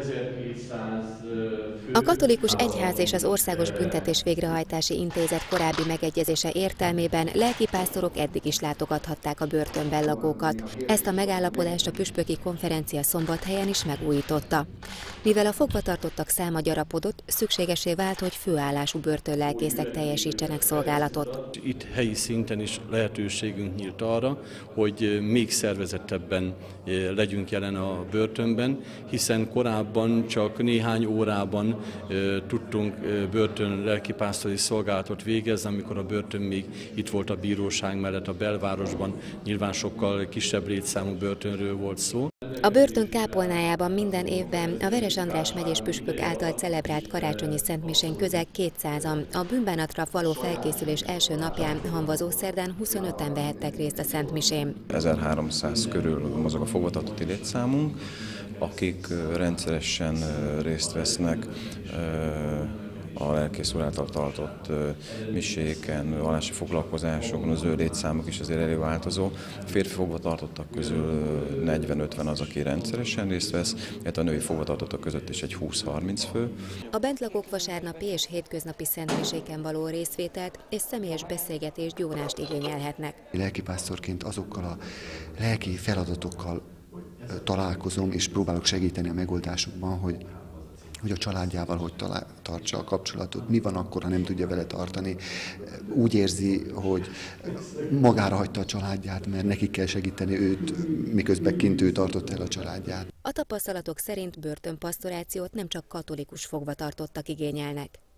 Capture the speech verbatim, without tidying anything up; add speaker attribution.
Speaker 1: A katolikus egyház és az Országos Büntetés Végrehajtási Intézet korábbi megegyezése értelmében lelkipásztorok eddig is látogathatták a börtönben lakókat. Ezt a megállapodást a püspöki konferencia Szombathelyen is megújította. Mivel a fogvatartottak száma gyarapodott, szükségesé vált, hogy főállású börtönlelkészek teljesítsenek szolgálatot.
Speaker 2: Itt helyi szinten is lehetőségünk nyílt arra, hogy még szervezettebben legyünk jelen a börtönben, hiszen korábban csak néhány órában tudtunk börtön lelkipásztori szolgálatot végezni, amikor a börtön még itt volt a bíróság mellett a belvárosban, nyilván sokkal kisebb létszámú börtönről volt szó.
Speaker 1: A börtön kápolnájában minden évben a Veres András megyés püspök által celebrált karácsonyi szentmisén közel kétszázan, a bűnbánatra való felkészülés első napján, Hamvazószerdán huszonöten vehettek részt a szentmisén.
Speaker 3: ezerháromszáz körül mozog a fogvatartotti létszámunk, akik rendszeresen részt vesznek a lelkész úr által tartott miséken, vallási foglalkozásokon. Az ő létszámuk is azért elég változó. A férfi fogvatartottak közül negyven-ötven az, aki rendszeresen részt vesz, illetve a női fogvatartottak között is egy húsz-harminc fő.
Speaker 1: A bentlakók vasárnapi és hétköznapi szentmiséken való részvételt és személyes beszélgetést, gyónást igényelhetnek.
Speaker 4: Lelkipásztorként azokkal a lelki feladatokkal találkozom, és próbálok segíteni a megoldásokban, hogy hogy a családjával hogy talál, tartsa a kapcsolatot, mi van akkor, ha nem tudja vele tartani. Úgy érzi, hogy magára hagyta a családját, mert neki kell segíteni őt, miközben kint ő tartotta el a családját.
Speaker 1: A tapasztalatok szerint börtönpasztorációt nem csak katolikus fogvatartottak igényelnek.